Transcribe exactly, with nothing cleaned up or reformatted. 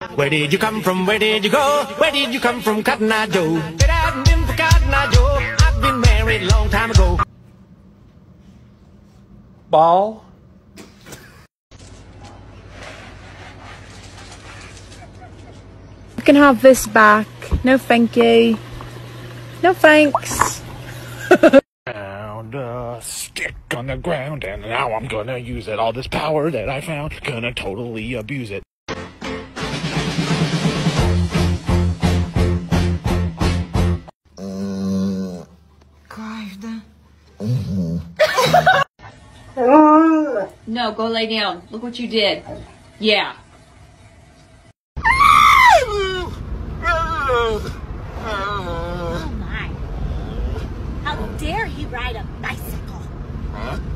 Where did you come from? Where did you go? Where did you come from, Cotton Eye Joe? It hadn't been for Cotton Eye Joe, I've been married a long time ago. Ball. You can have this back. No thank you. No thanks. Found a stick on the ground and now I'm gonna use it. All this power that I found, gonna totally abuse it. No, go lay down. Look what you did. Yeah. Oh my. How dare he ride a bicycle? Huh?